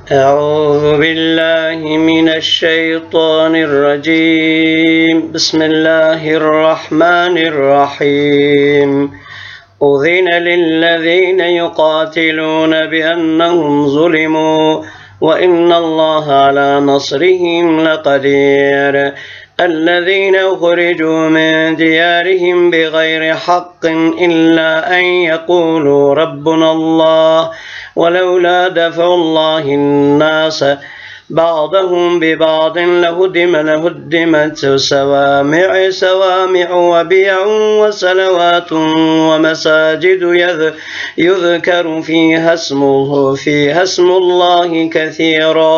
أعوذ بالله من الشيطان الرجيم بسم الله الرحمن الرحيم أذن للذين يقاتلون بأنهم ظلموا وإن الله على نصرهم لقدير الذين أخرجوا من ديارهم بغير حق إلا أن يقولوا ربنا الله ولولا دفع الله الناس بعضهم ببعض لهدمت صوامع وبيع وصلوات ومساجد يذكر فيها اسم الله كثيرا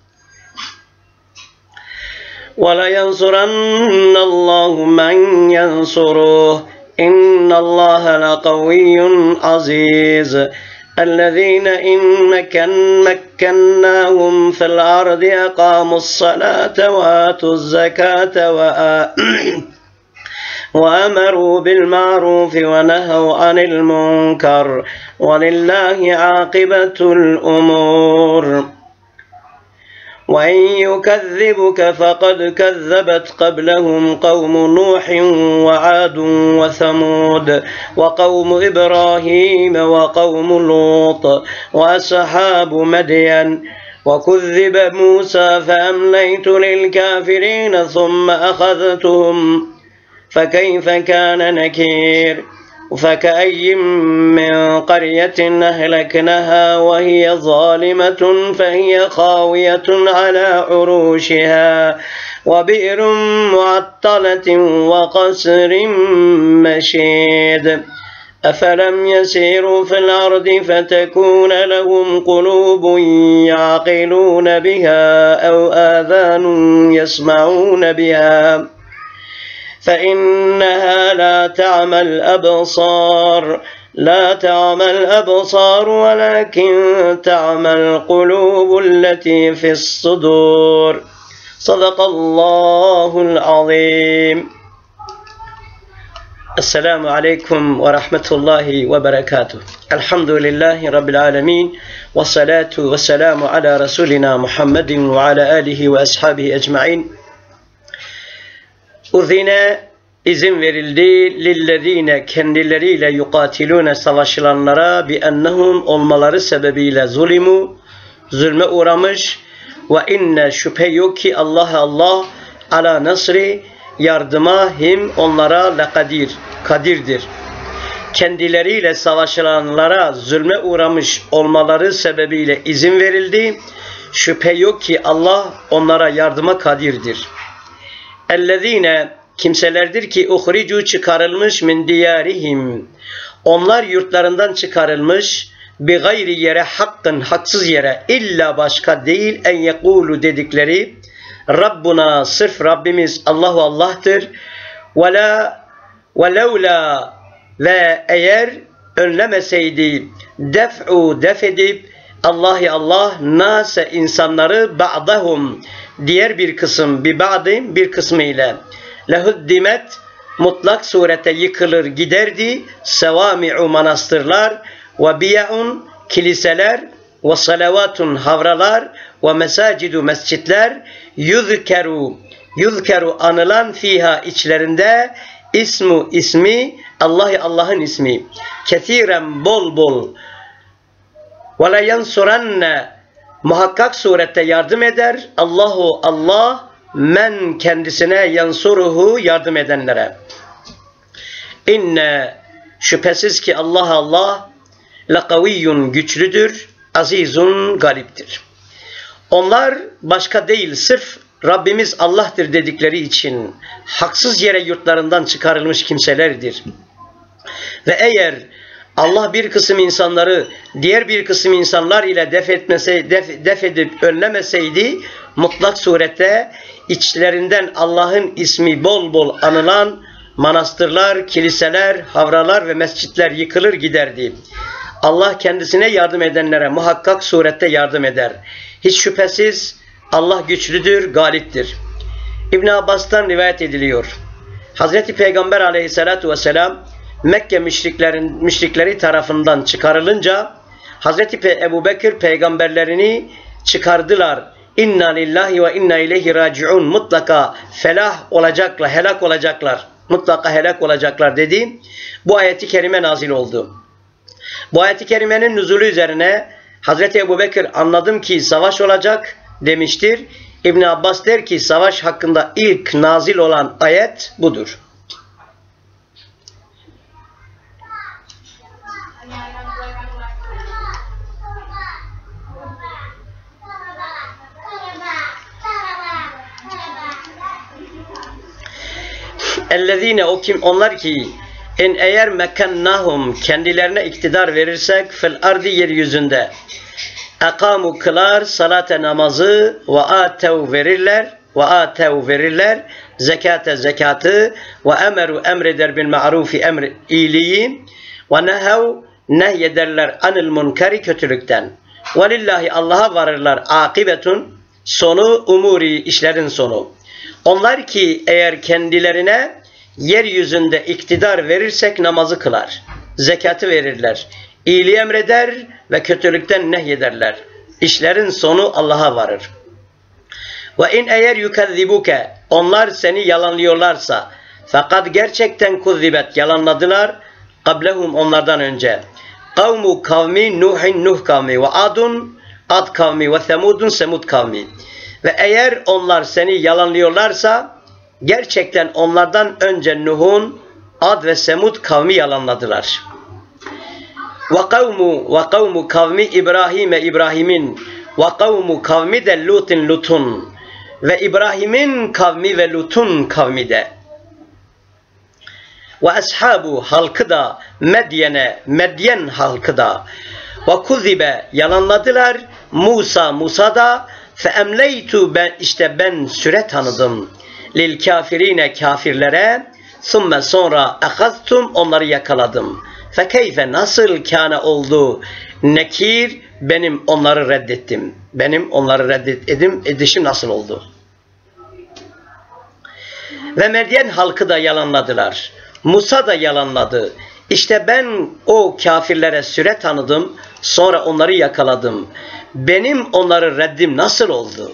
ولينصرن الله من ينصره إن الله لقوي عزيز الذين إن مكناهم في الأرض أقاموا الصلاة وآتوا الزكاة وأمروا بالمعروف ونهوا عن المنكر ولله عاقبة الأمور وإن يكذبك فقد كذبت قبلهم قوم نوح وعاد وثمود وقوم إبراهيم وقوم لوط وأصحاب مدين وكذب موسى فأمليت للكافرين ثم أخذتهم فكيف كان نكير فكأي من قرية أهلكناها وهي ظالمة فهي خاوية على عروشها وبئر معطلة وقصر مشيد أفلم يسيروا في الأرض فتكون لهم قلوب يعقلون بها أو آذان يسمعون بها فإنها لا تعمى الأبصار ولكن تعمى القلوب التي في الصدور صدق الله العظيم. السلام عليكم ورحمة الله وبركاته. الحمد لله رب العالمين والصلاة والسلام على رسولنا محمد وعلى آله وأصحابه أجمعين. Uzine izin verildi lillezine kendileriyle yukatilune savaşılanlara bi ennehum olmaları sebebiyle zulme uğramış ve inne şüphe yok ki Allah ala nasri yardıma him onlara kadirdir. Kendileriyle savaşılanlara zulme uğramış olmaları sebebiyle izin verildi. Şüphe yok ki Allah onlara yardıma kadirdir. Ellezine kimselerdir ki uhricu çıkarılmış min diyarihim. Onlar yurtlarından çıkarılmış bi gayri yere hakkın haksız yere illa başka değil en yekulu dedikleri Rabbuna sırf Rabbimiz Allahu Allah'tır. Ve levla ve eğer önlemeseydi def edip Allah nase insanları ba'dahum diğer bir kısım bir kısmı ile lehuddimet mutlak surete yıkılır giderdi sevami'u manastırlar ve biya'un kiliseler ve salavatun havralar ve mesacidu mescitler yuzkeru anılan fiha içlerinde ismi Allah'ın ismi kesiren bol ve la yansuranne muhakkak surette yardım eder Allah men kendisine yansuruhu yardım edenlere. İnne şüphesiz ki Allah lakaviyyun güçlüdür, azizun galiptir. Onlar başka değil sırf Rabbimiz Allah'tır dedikleri için haksız yere yurtlarından çıkarılmış kimselerdir. Ve eğer Allah bir kısım insanları diğer bir kısım insanlar ile def edip önlemeseydi mutlak surette içlerinden Allah'ın ismi bol anılan manastırlar, kiliseler, havralar ve mescitler yıkılır giderdi. Allah kendisine yardım edenlere muhakkak surette yardım eder. Hiç şüphesiz Allah güçlüdür, galiptir. İbn Abbas'tan rivayet ediliyor. Hazreti Peygamber aleyhissalatu vesselam Mekke müşrikleri tarafından çıkarılınca Hazreti Ebu Bekir peygamberlerini çıkardılar. İnna lillahi ve inna ileyhi raciun. Mutlaka felah olacaklar, helak olacaklar. Mutlaka helak olacaklar dediğim bu ayeti kerime nazil oldu. Bu ayeti kerimenin nüzulü üzerine Hazreti Ebubekir anladım ki savaş olacak demiştir. İbn Abbas der ki savaş hakkında ilk nazil olan ayet budur. Ellezine o kim onlar ki en eğer mekannahum kendilerine iktidar verirsek fil ardi yeryüzünde akamu kılar salate namazı ve atev verirler zekate zekatı ve emeru emreder bil ma'rufi emr iyiliği ve nehav nehyederler anil munkari kötülükten ve lillahi Allah'a varırlar akibetun sonu umuri işlerin sonu. Onlar ki eğer kendilerine yeryüzünde iktidar verirsek namazı kılar, zekatı verirler, iyiliği emreder ve kötülükten nehyederler. İşlerin sonu Allah'a varır. Ve in eğer yukezzibuke onlar seni yalanlıyorlarsa fakat gerçekten kuzzibet yalanladılar qablehum onlardan önce. Kavmu kavmi Nuhin Nuh kavmi ve Adun Ad kavmi ve Semudun Semud kavmi. Ve eğer onlar seni yalanlıyorlarsa gerçekten onlardan önce Nuh'un Ad ve Semud kavmi yalanladılar. Ve kavmu kavmi İbrahim'e İbrahim'in ve kavmu kavmi de Lut'in Lut'un ve İbrahim'in kavmi ve Lut'un kavmi de ve ashabu halkı da Medyen halkı da ve kuzibe yalanladılar Musa da feemleytu ben süre tanıdım lil kafirine kafirlere thumme sonra ahaztum onları yakaladım fekeyfe nasıl kâne oldu nekir benim onları reddettim edişim nasıl oldu ve Medyen halkı da yalanladılar Musa da yalanladı İşte ben o kafirlere süre tanıdım sonra onları yakaladım benim onları reddim nasıl oldu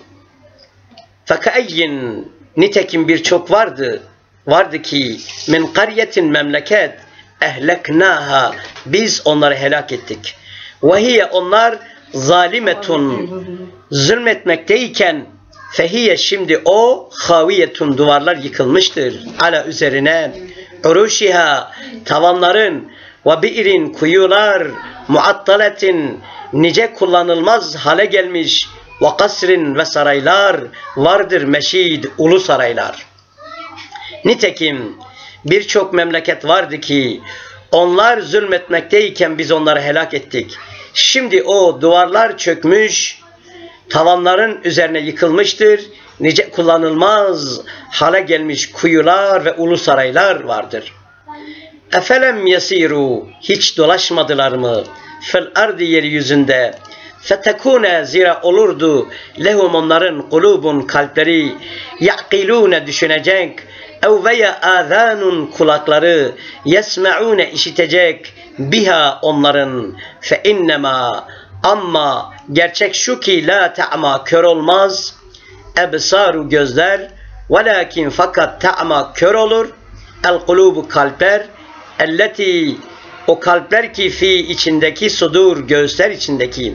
fekayyin nitekim birçok vardı ki min qaryetin memleket ehleknaha biz onları helak ettik ve hiye onlar zalimetun zulmetmekteyken fehiye şimdi o haviyetun duvarlar yıkılmıştır ala üzerine uruşiha tavanların ve bi'rin kuyular muattaletin nice kullanılmaz hale gelmiş ve kasrin ve saraylar vardır meşid ulu saraylar. Nitekim birçok memleket vardı ki onlar zulmetmekteyken biz onları helak ettik. Şimdi o duvarlar çökmüş, tavanların üzerine yıkılmıştır. Nice kullanılmaz hale gelmiş kuyular ve ulu saraylar vardır. Efelem yasiru hiç dolaşmadılar mı? Fil ardi yeryüzünde fetekune zira olurdu lehum onların kulubun kalpleri yaqilune düşünecek ev veya azanun kulakları yesme'une işitecek biha onların fe innema ama gerçek şu ki la ta'ma kör olmaz ebsaru gözler velakin fakat ta'ma kör olur el kulubu kalpler elleti o kalpler ki fi içindeki sudur göğüsler içindeki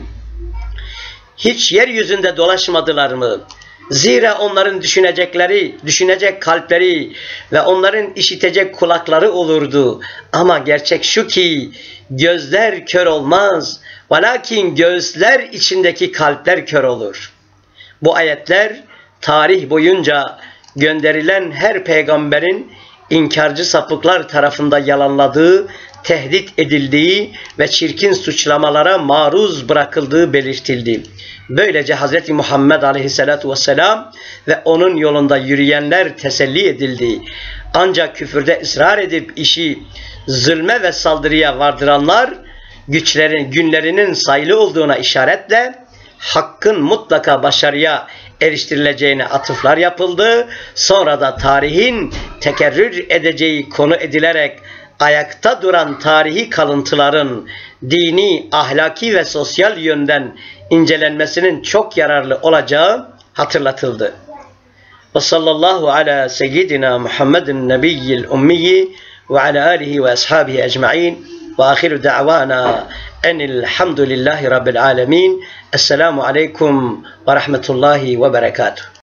hiç yeryüzünde dolaşmadılar mı? Zira onların düşünecek kalpleri ve onların işitecek kulakları olurdu. Ama gerçek şu ki gözler kör olmaz. Velakin göğüsler içindeki kalpler kör olur. Bu ayetler tarih boyunca gönderilen her peygamberin inkarcı sapıklar tarafından yalanladığı, tehdit edildiği ve çirkin suçlamalara maruz bırakıldığı belirtildi. Böylece Hz. Muhammed Aleyhisselatü Vesselam ve onun yolunda yürüyenler teselli edildi. Ancak küfürde ısrar edip işi zulme ve saldırıya vardıranlar günlerinin sayılı olduğuna işaretle hakkın mutlaka başarıya eriştirileceğine atıflar yapıldı. Sonra da tarihin tekerrür edeceği konu edilerek ayakta duran tarihi kalıntıların dini, ahlaki ve sosyal yönden incelenmesinin çok yararlı olacağı hatırlatıldı. Ve sallallahu ala seyyidina Muhammedin nebiyyil ummiyi ve ala alihi ve ashabihi ecma'in ve ahiru da'vana enilhamdülillahi rabbil alemin. Esselamu aleyküm ve rahmetullahi ve berekatuhu.